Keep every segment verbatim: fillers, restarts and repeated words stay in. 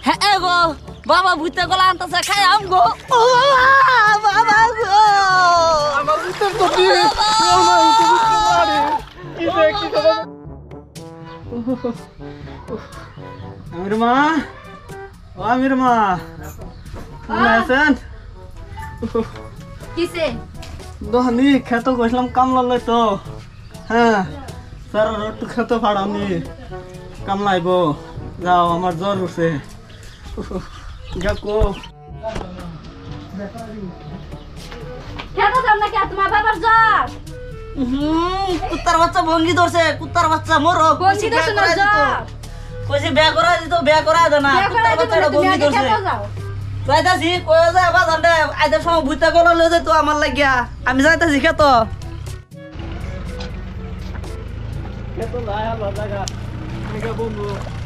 হ্যাঁ গো বাবা ভূতে গলা আনতেছে খাই আম গো ও বাবা গো আমার ভূতের কপি না উঠে উঠে মারে কি দেখি বাবা আমির মা ও আমির মা কেমন আছেন কিসে দোহানি খেত কইলাম কামলা লই তো হ্যাঁ স্যার রোড খেত ফাড়ানি কামলাইব যাও আমার জ্বর উঠছে যাকো কেন জান না কে তোমার বাবার জ্বর হুম কুত্তার বাচ্চা ভঙ্গি ধরছে কুত্তার বাচ্চা মরো ভঙ্গি ধরছে না জ্বর কইছি বিয়া করা দিত বিয়া করা দে না কুত্তার বাচ্চাটা ভঙ্গি ধরছে যাইতাছি কই যা বাজান দে আইতে সময় ভূতে গলা লয়ে যাইতো আমার লাগিয়া আমি যাইতাছি খেত খেত লাই আলো জায়গা মেগা বন্ধু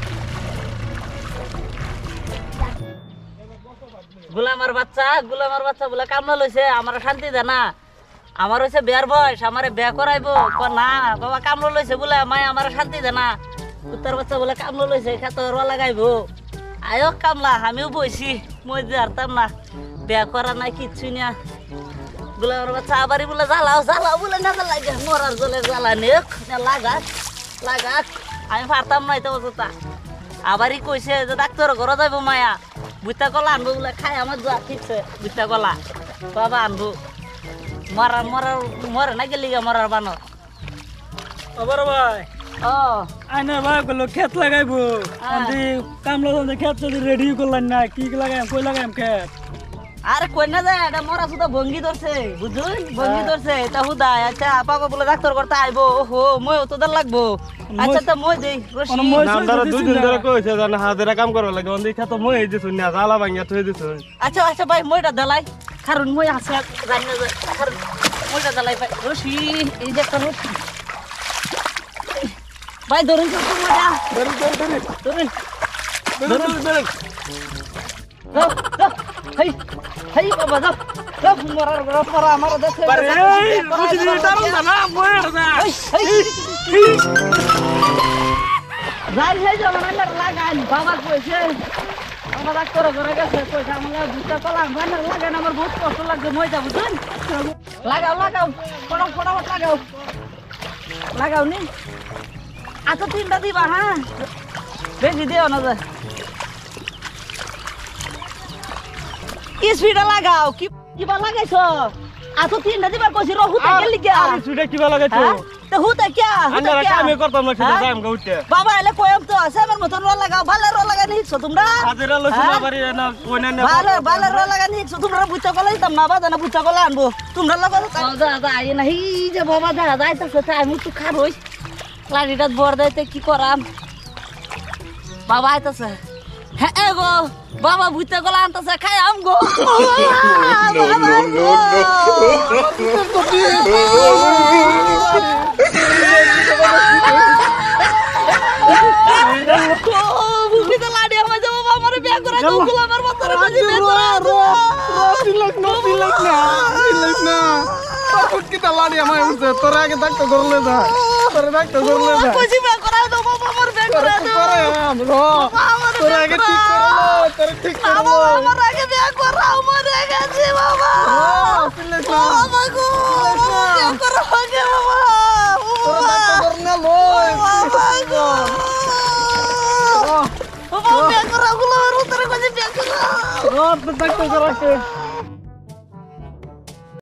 গোলামার বাচ্চা গোলামার বাচ্চা বলে কামলা লইছে আমার শান্তি দে না আমার হইছে বিয়ার বয়স আমারে বিয়া করাইবো না বাবা কামলা লইছে বলে মাই আমার শান্তি দে না কুত্তার বাচ্চা বলে কামলা লইছে খেত রোয়া লাগাইবো আয়ো কামলা আমিও বইছি মই যে হারতাম না বিয়া করা নাই কিচ্ছু না গোলামার বাচ্চা আবারই বলে জ্বালাও জ্বালাও বলে না লাগে মরার জলে জ্বালা নেক লাগাক লাগাক আমি পারতাম না এটা অযথা আবারই কইছে যে ডাক্তার ঘরে যাইবো মায়া বুইতা কলা আনবো বলে খাই আমার যা ঠিকছে বুইতা কলা বাবা আনবো মরার মরার মরে না গেলি মরার বানর আবার ভাই ও আইনা ভাই বললো খেত লাগাইবো আমি কামলা দন্দে খেত যদি রেডি করলেন না কি লাগাইম কই লাগাইম খেত আরে কই না যায় এটা মরা সুদা ভঙ্গি ধরছে বুঝুন ভঙ্গি ধরছে এটা হুদাই আচ্ছা আপাকে বলে ডাক্তার করতে আইবো ওহো মই তোদের লাগবো আচ্ছা তো মই দেই রশি নামদারা দুই দিন ধরে কইছে জানা হাজারা কাম করবা লাগে অন্ধি খেত মই এই দিছুন না জালা ভাঙিয়া থই দিছুন আচ্ছা আচ্ছা ভাই মইটা দেলাই কারণ মই আছে জানি না কারণ মইটা দেলাই ভাই রশি এই যে একটা রশি ভাই ধরুন তো মজা ধরে ধরে ধরে ধরুন ধরে ধরে যাও যাও হেই হেই বাবা যাও যাও মরার ঘর পরা আমার দেখে আরে এই রুচি দারুন না মরে না যাই যাই যাও না লাগাই বাবা কইছে আমার ডাক্তার ঘরে গেছে কইছে আমার দুটা কলা মানে লাগান আমার বহুত কষ্ট লাগছে মই যাব বুঝুন লাগাও লাগাও ফটাফট ফটাফট লাগাও লাগাও নি আচ্ছা তিনটা দিবা হ্যাঁ বেশি দিও না যা স্পিডে লাগাও কি কিবা লাগাইছো আতো তিনটা দিবা কইছি রহু তে গেলি কে আরে সুডে কিবা লাগাইছো তে হুতে কে হুতে আমরা কে কামে করতাম না সেটা যাম গাউতে বাবা এলে কইম তো আছে আমার মতন র লাগাও ভালো র লাগা নিছো তোমরা হাজারা লইছো বাবারি না কোনা না ভালো ভালো র লাগা নিছো তোমরা বুঝতে গলাই তাম না বাদা না বুঝতে গলা আনবো তোমরা লাগা যা যা আই না হি যে বাবা যা যাইতাছে আমি তো খারই লাড়িটা বড় দাইতে কি করাম বাবা আইতাছে হ্যাঁ গো বাবা ভূতে গলা আনতেছে খাই আম গো no no no ভূতে লাড়ি আমার যাবো আমার বিয়া করা তো গোলামের বাচ্চারা কাছে বিয়া করা তিলক না তিলক না তিলক না পাকুট কি লাড়ি আমায় উঠছে তোর আগে ডাক্তার করলে যা তোর ডাক্তার করলে যা কইছি বিয়া করা দাও বাবা আমার বিয়া করা দাও করে আমরো তোর আগে ঠিক করলো তোর ঠিক করলো আমার আগে বিয়া করা আমার গেছে বাবা তিলক না বাবা গো বিয়া করা আগে বাবা তোর ডাক্তার করনা লই বাবা গো বাবা বিয়া করা গুলো আর তোর কাছে বিয়া করা ও তোর ডাক্তার করাছে